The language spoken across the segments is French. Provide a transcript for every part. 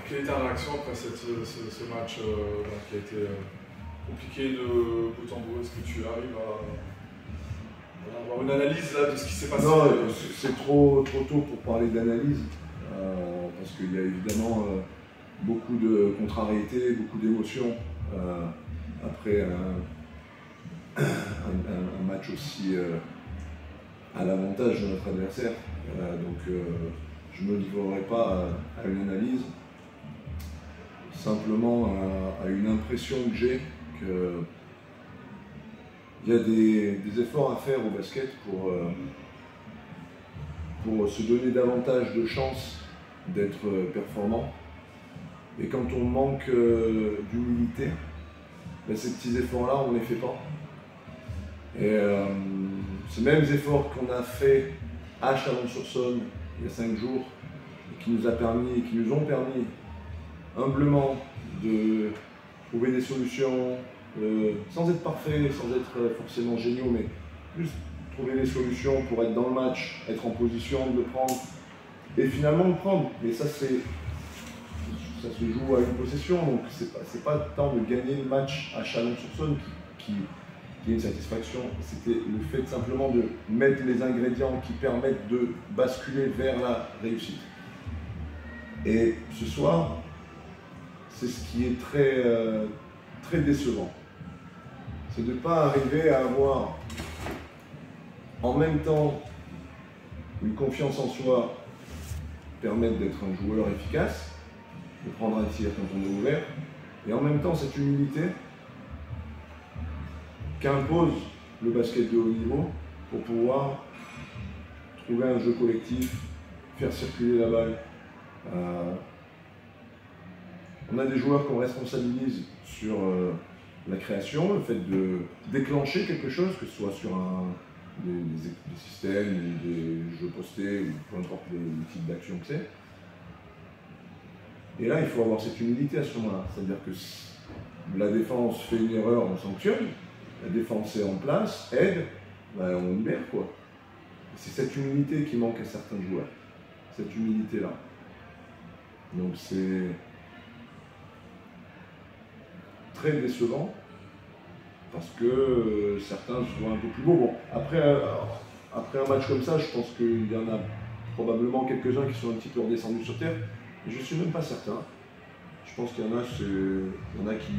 quelle est ta réaction après ce match qui a été compliqué de bout en bout? Est-ce que tu arrives à avoir une analyse là, de ce qui s'est passé? Non, c'est trop tôt pour parler d'analyse, parce qu'il y a évidemment beaucoup de contrariétés, beaucoup d'émotions après un match aussi à l'avantage de notre adversaire. Donc je ne me livrerai pas à une analyse, simplement à une impression que j'ai qu'il y a des efforts à faire au basket pour se donner davantage de chances d'être performant. Et quand on manque d'humilité, ben ces petits efforts-là, on ne les fait pas. Et ces mêmes efforts qu'on a fait à Chalon-sur-Saône il y a 5 jours, et qui nous ont permis humblement de trouver des solutions, sans être parfait, sans être forcément géniaux, mais juste trouver des solutions pour être dans le match, être en position de le prendre, et finalement le prendre. Mais ça se joue à une possession, donc c'est pas tant de gagner le match à Chalon-sur-Saône qui est une satisfaction, c'était le fait simplement de mettre les ingrédients qui permettent de basculer vers la réussite. Et ce soir, c'est ce qui est très décevant. C'est de ne pas arriver à avoir en même temps une confiance en soi, permettre d'être un joueur efficace, de prendre un tir quand on est ouvert, et en même temps cette humilité qu'impose le basket de haut niveau pour pouvoir trouver un jeu collectif, faire circuler la balle. On a des joueurs qu'on responsabilise sur la création, le fait de déclencher quelque chose, que ce soit sur des systèmes, ou des jeux postés, ou peu importe le type d'action que c'est. Et là, il faut avoir cette humilité à ce moment-là. C'est-à-dire que si la défense fait une erreur, on sanctionne. La défense est en place, aide, ben on libère quoi. C'est cette humilité qui manque à certains joueurs. Cette humilité-là. Donc c'est très décevant parce que certains se voient un peu plus beaux. Bon, après un match comme ça, je pense qu'il y en a probablement quelques-uns qui sont un petit peu redescendus sur terre. Mais je ne suis même pas certain. Je pense qu'il y en a qui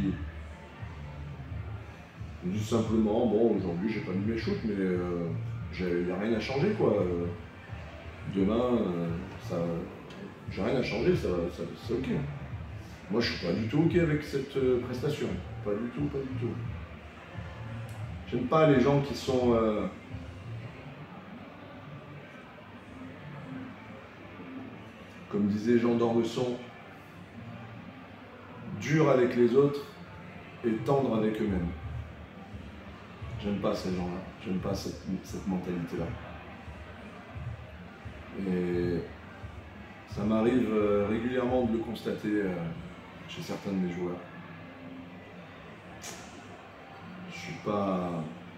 disent simplement, bon, aujourd'hui j'ai pas mis mes shoots, mais il n'y a rien à changer quoi. Demain, j'ai rien à changer, c'est ok. Moi je suis pas du tout ok avec cette prestation. Pas du tout, pas du tout. J'aime pas les gens qui sont comme disait Jean d'Ormesson, durs avec les autres et tendres avec eux-mêmes. J'aime pas ces gens-là, j'aime pas cette mentalité-là. Et ça m'arrive régulièrement de le constater chez certains de mes joueurs. Je suis pas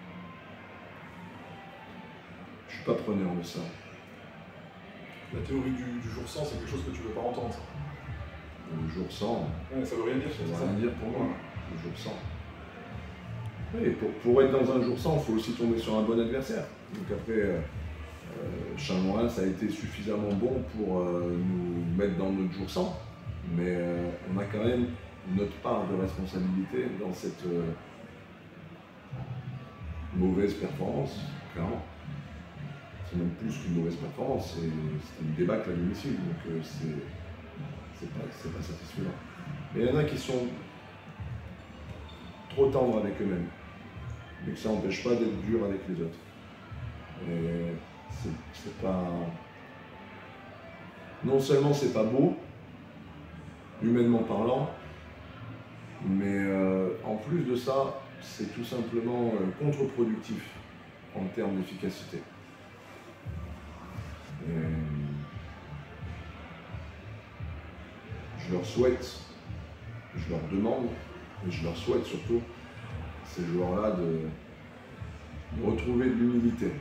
preneur de ça. La théorie du jour sans, c'est quelque chose que tu veux pas entendre, ça. Le jour sans, ouais, ça veut rien dire. Ça veut rien dire pour moi, le jour sans. Oui, pour être dans un jour sans, il faut aussi tomber sur un bon adversaire. Donc après, Chalon, ça a été suffisamment bon pour nous mettre dans notre jour sans, mais on a quand même notre part de responsabilité dans cette mauvaise performance, clairement. C'est même plus qu'une mauvaise performance, c'est une débâcle à domicile, donc c'est pas satisfaisant. Mais il y en a qui sont trop tendres avec eux-mêmes, mais que ça n'empêche pas d'être dur avec les autres. Et c'est pas... Non seulement c'est pas beau, humainement parlant, mais en plus de ça, c'est tout simplement contre-productif en termes d'efficacité. Je leur souhaite, je leur demande, et je leur souhaite surtout, ces joueurs-là, de retrouver de l'humilité.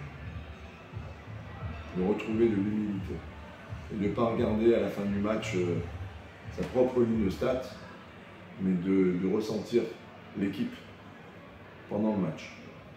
De retrouver de l'humilité. Et de ne pas regarder à la fin du match sa propre ligne de stats, mais de ressentir l'équipe pendant le match.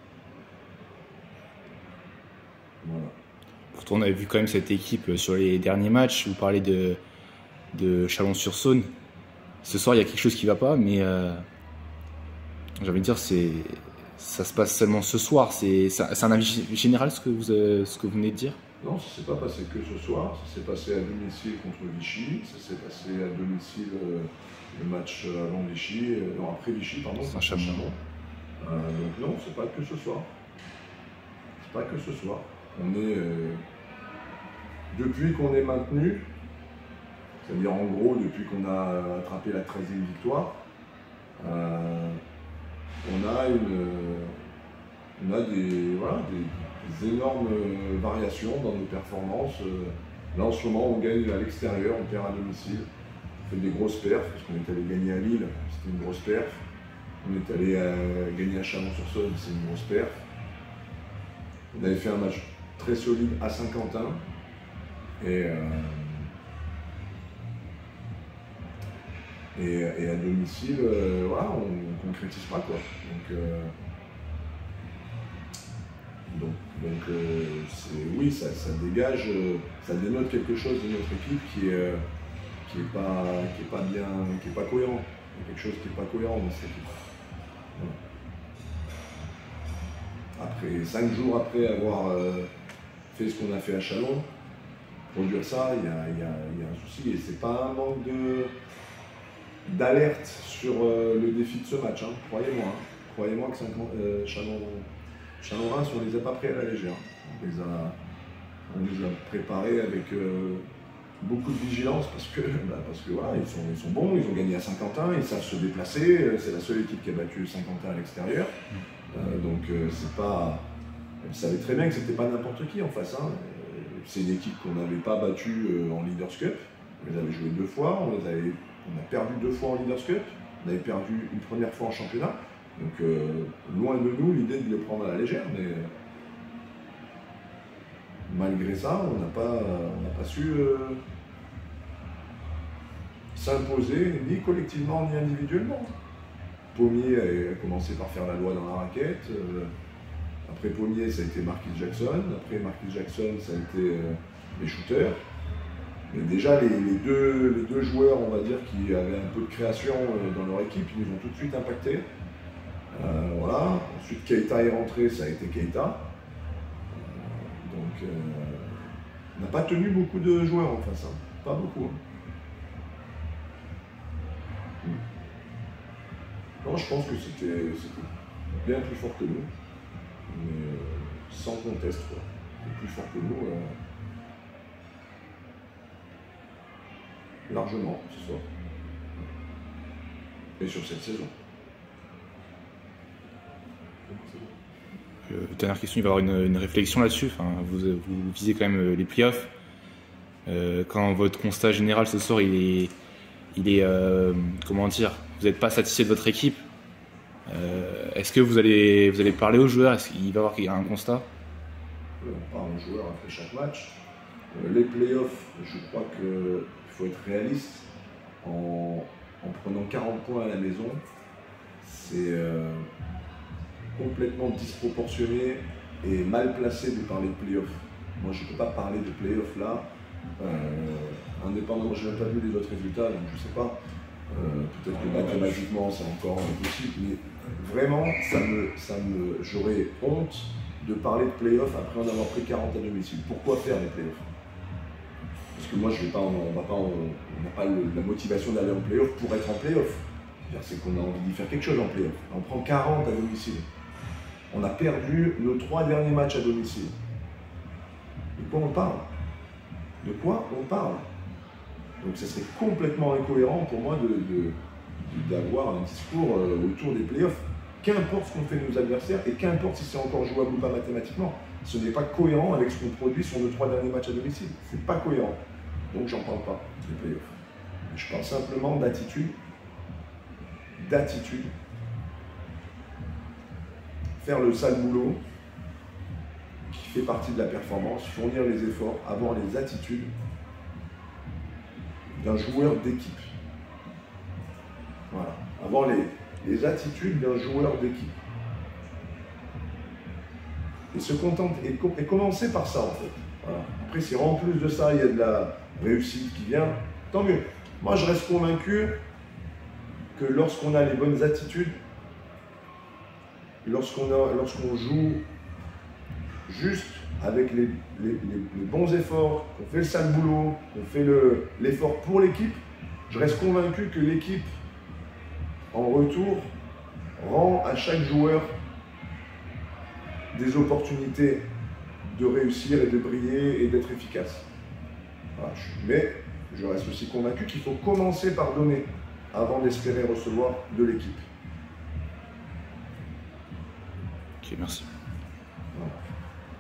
Voilà. Pourtant, on avait vu quand même cette équipe sur les derniers matchs. Vous parlez de Chalon-sur-Saône. Ce soir, il y a quelque chose qui ne va pas, mais j'ai envie de dire, ça se passe seulement ce soir. C'est un avis général ce que vous venez de dire? Non, ça ne s'est pas passé que ce soir. Ça s'est passé à domicile contre Vichy. Ça s'est passé à domicile le match avant Vichy, non, après Vichy, pardon. Saint-Chamond. Donc non, c'est pas que ce soir. C'est pas que ce soir. On est depuis qu'on est maintenu, c'est-à-dire en gros depuis qu'on a attrapé la 13e victoire, on a des énormes variations dans nos performances. Là en ce moment on gagne à l'extérieur, on perd à domicile, on fait des grosses perfs, parce qu'on est allé gagner à Lille, c'était une grosse perf. On est allé gagner à Chalon-sur-Saône, c'est une grosse perf. On avait fait un match très solide à Saint-Quentin et à domicile, voilà, on ne concrétise pas quoi. Donc oui, ça dégage, ça dénote quelque chose de notre équipe qui est pas cohérent. Il y a quelque chose qui n'est pas cohérent dans cette équipe. Voilà. Après 5 jours après avoir fait ce qu'on a fait à Chalon, produire ça, il y a un souci et c'est pas un manque d'alerte sur le défi de ce match, hein. Croyez-moi. Hein. Croyez-moi que Chalon-Reims, on les a pas pris à la légère. On les a préparés avec beaucoup de vigilance parce que voilà, ils sont bons, ils ont gagné à Saint-Quentin, ils savent se déplacer, c'est la seule équipe qui a battu Saint-Quentin à l'extérieur. C'est pas. Ils savaient très bien que c'était pas n'importe qui en face. Hein. C'est une équipe qu'on n'avait pas battue en Leaders Cup. On les avait joués 2 fois, on a perdu 2 fois en Leaders Cup, on avait perdu une première fois en championnat. Donc loin de nous l'idée de les prendre à la légère, mais malgré ça, on n'a pas su s'imposer ni collectivement ni individuellement. Pommier a commencé par faire la loi dans la raquette. Après Pommier, ça a été Marquis Jackson. Après Marquis Jackson, ça a été les shooters. Mais déjà, les deux joueurs, on va dire, qui avaient un peu de création dans leur équipe, ils nous ont tout de suite impactés. Voilà. Ensuite, Keita est rentré, ça a été Keita. On n'a pas tenu beaucoup de joueurs en face. Hein. Pas beaucoup. Hein. Non, je pense que c'était bien plus fort que nous. Mais sans conteste, quoi. Plus fort que nous. Largement, ce soir. Et sur cette saison. Dernière question, il va y avoir une réflexion là-dessus. Enfin, vous visez quand même les playoffs. Quand votre constat général ce soir, il est comment dire, vous n'êtes pas satisfait de votre équipe. Est-ce que vous allez parler aux joueurs? Est-ce qu'il va y avoir un constat? On parle aux joueurs après chaque match. Les playoffs, je crois qu'il faut être réaliste. En prenant 40 points à la maison, c'est complètement disproportionné et mal placé de parler de playoffs. Moi, je ne peux pas parler de playoffs là, indépendamment, je n'ai même pas vu les autres résultats, donc je ne sais pas. Peut-être que mathématiquement, c'est encore impossible, mais vraiment, j'aurais honte de parler de playoffs après en avoir pris 40 à domicile. Pourquoi faire les playoffs? Parce que moi, on n'a pas la motivation d'aller en playoff pour être en playoff. C'est qu'on a envie d'y faire quelque chose en playoff. On prend 40 à domicile. On a perdu nos 3 derniers matchs à domicile. De quoi on parle? De quoi on parle? Donc ce serait complètement incohérent pour moi d'avoir un discours autour des playoffs. Qu'importe ce qu'ont fait nos adversaires et qu'importe si c'est encore jouable ou pas mathématiquement. Ce n'est pas cohérent avec ce qu'on produit sur nos 3 derniers matchs à domicile. C'est pas cohérent. Donc j'en parle pas des playoffs. Je parle simplement d'attitude. Faire le sale boulot qui fait partie de la performance, fournir les efforts, avoir les attitudes d'un joueur d'équipe. avant les attitudes d'un joueur d'équipe. Et se contenter, et commencer par ça en fait. Voilà. Après, si en plus de ça, il y a de la réussite qui vient, tant mieux. Moi, je reste convaincu que lorsqu'on a les bonnes attitudes, lorsqu'on joue juste avec les bons efforts, qu'on fait le sale boulot, qu'on fait l'effort pour l'équipe, je reste convaincu que l'équipe, en retour, rend à chaque joueur des opportunités de réussir et de briller et d'être efficace. Voilà. Mais je reste aussi convaincu qu'il faut commencer par donner avant d'espérer recevoir de l'équipe. Ok, merci.